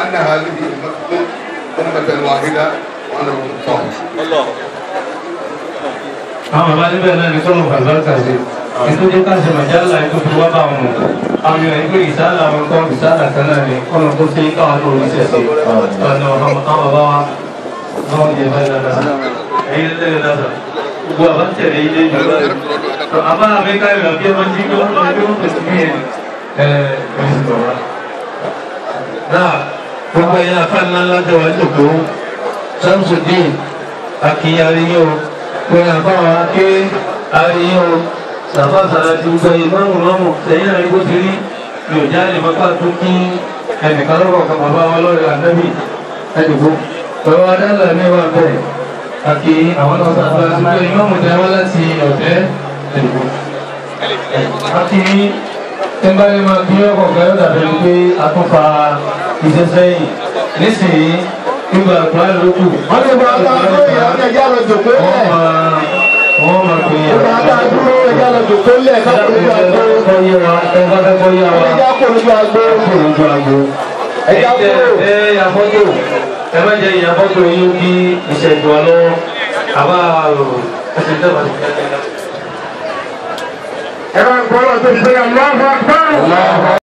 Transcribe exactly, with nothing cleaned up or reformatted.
أن هذه أمتكم أمة واحدة وأنا رسول الله. Àwọn bá níbẹ̀ náà ní kọ́lọ̀ fàlùbáríkà sí. Ètò jẹ́ ká ṣe màjálà ètò fi wá bá wọn. Àwọn èèyàn ìgbé ìsáàlà wọn kọ́ ìsáàlà kan náà ni kọ́lọ̀ tó ṣe káwọn tó rí ṣẹ̀ sí. Ọ̀nà àwọn bàbá wa náà ń jẹ báyìí dáadáa. Ẹyin lẹ́yìn dáadáa. Gbogbo àbá ń tẹ̀lé ilé ìjọba rẹ̀. Àbá Amẹ́ríkà ìrìn àbí ẹmọ tí wọ́n lọ bí wọ́n pèsè ní ẹ̀ ẹ̀ẹ́dẹ́gbẹ̀rún bàbá. Náà gbogbo ẹ̀yà afáàlá ńlá tẹ̀wá jòkó Samsudeen akínyàrí yóò. Wọ́n yà fáwọn aké àríyàn sàfàsàrà ti gbọ́ ìmọ̀mù mọ́mù sẹ́yìn náà nígbó ti rí yóò jáde mọ́pá tó kí ẹnìkan lọ́wọ́ kan bàbá wọn lọ́rẹ̀ ànábì ẹnìkó. Pẹ̀lú adálà mẹ́wàá bẹ́ẹ̀ àkí àwọn náà sàfàrà ti gbọ́ ìmọ̀mù dáwọ́ láti ọ̀tẹ́ ẹnìkó. Àkí tẹ́mbárí máa bí ọkọ̀ kẹ́rọ́ dàbí pé a tún fa iṣẹ́ sẹ́yìn nísìnyí nígbà àgbà lókù. Wọ́n ti gba àgbà dúró ìyá ọ̀kẹ́ ẹja lọ jòkó lẹ̀. Wọ́n máa pè é. Ìgbà àgbà dúró ẹja lọ jòkó lẹ̀ káàkiri ojú àgbo. Kọ́ yé wa ẹ bá fẹ́ kọ́ yé wa. Ẹja kò lójú àgbo. Kò lójú àgbo. Ẹja kúrò. Ẹ ya fọ́tò. Ẹ má jẹ́ ìyá fọ́tò yín kí ìṣẹ̀dù wa lọ́wọ́. Àbá ẹsẹ̀ tẹ́wà ní kíákíá. Ẹ bá ń gbọ́ lọ́tọ̀ ìṣẹ́yà lọ́wọ́.